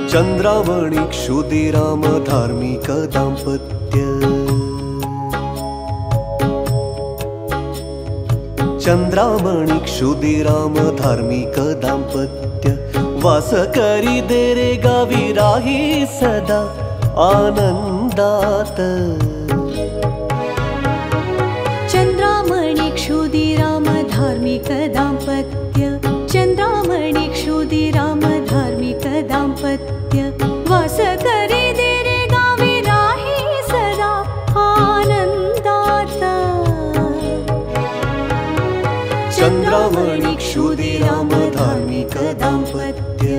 चंद्रामणी क्षुदिराम धार्मिक दाम्पत्य। चंद्रामणी क्षुदिराम धार्मिक दाम्पत्य। वास करी दे रे गावी राही सदा आनंदात। चंद्रामणी क्षुदिराम धार्मिक दाम्पत्य। चंद्रामणी क्षुदिराम धार्मिक दाम्पत्य। वास करी दे रे गावी राही सदा आनंदात। चंद्रामणी क्षुदिराम धार्मिक दाम्पत्य।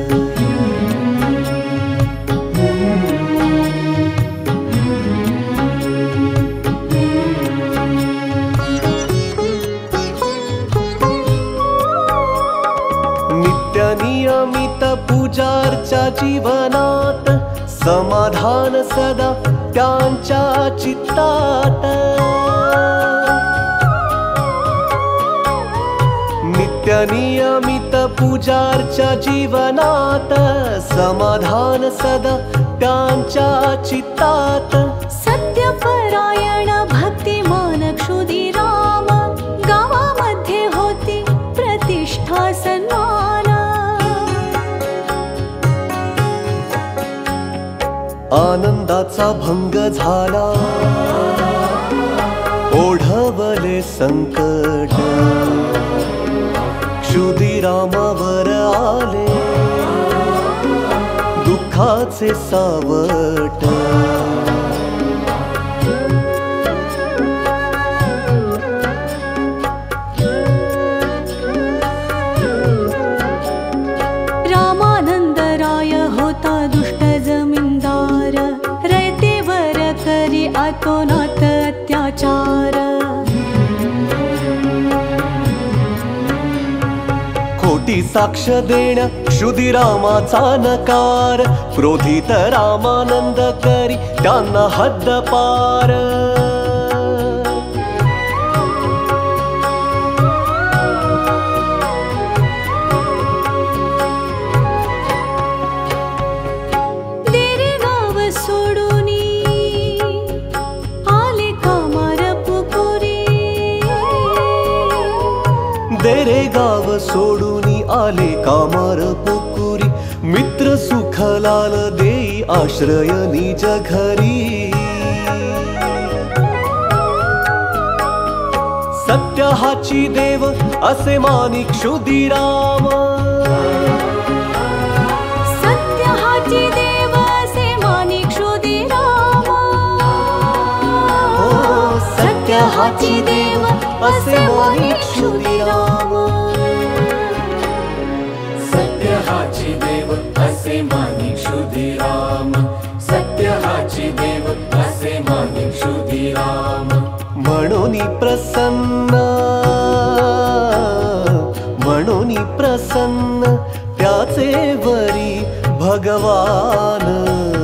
नियमित पूजार्चा जीवनात समाधान सदा त्यांच्या चित्तात। नित्य नियमित पूजार्चा जीवनात समाधान सदा त्यांच्या चित्तात। सत्यपरायण भक्तिमान क्षुदिराम गावामध्ये होती प्रतिष्ठा सन्मान। आनंदाचा भंग झाला ओढवले संकट। क्षुदिरामावर आले दुःखाचे सावट। रामानंदराय होता दुष्ट जमीनदार। रयतेवर करी अतोनात अत्याचार। खोटी साक्ष देण्या क्षुदिरामाचा नकार। क्रोधित रामानंद करी त्यांना हद्दपार। देरे गाव सोडूनी आले कामार पुकुरी। मित्र सुखलाल देई आश्रय निज घरी। सत्य हाची देव असे मानी क्षुदिराम। सत्य हाची देव असे मानी क्षुदिराम। सत्य हाची देव असे मानी क्षुदिराम। सत्य हाची देव असे मानी क्षुदिराम। सत्य हाची देव असे मानी क्षुदिराम। म्हणून प्रसन्न म्हणून प्रसन्न त्याचे वरी भगवान।